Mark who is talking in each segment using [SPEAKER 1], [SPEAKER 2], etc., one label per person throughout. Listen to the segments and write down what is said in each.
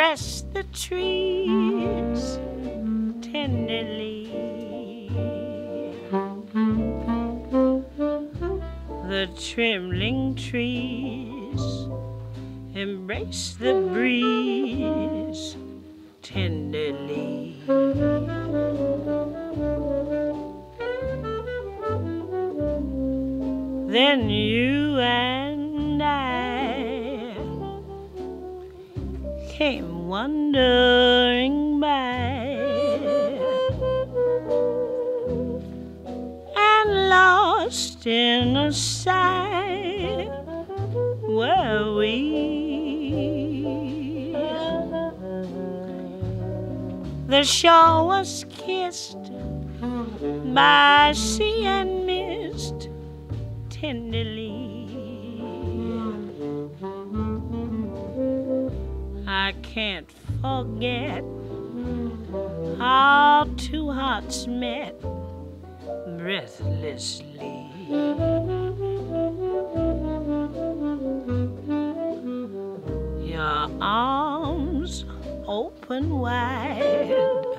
[SPEAKER 1] pressed the trees tenderly. The trembling trees embrace the breeze tenderly. Then you and I came wandering by, and lost in a sigh were we. The shore was kissed by sea and mist tenderly. I can't forget how two hearts met breathlessly. Your arms open wide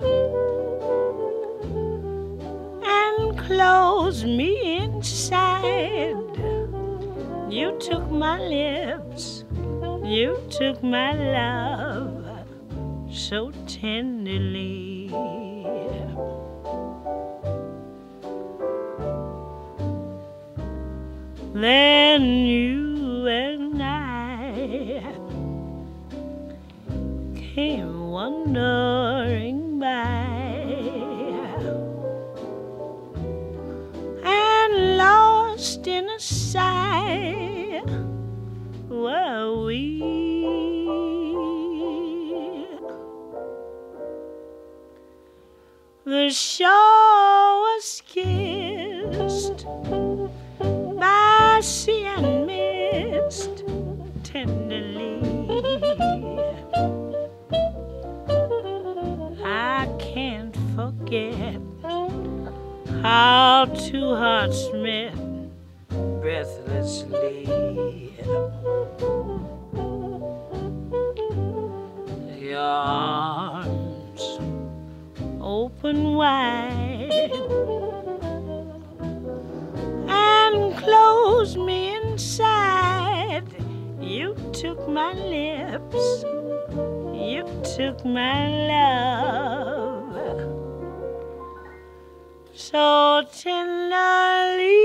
[SPEAKER 1] and close me inside. You took my lips, you took my love so tenderly. Then you and I came wandering by, and lost in a sigh were we. The shore was kissed by sea and mist tenderly. I can't forget how two hearts met breathlessly. Your arms open wide and close me inside. You took my lips, you took my love so tenderly.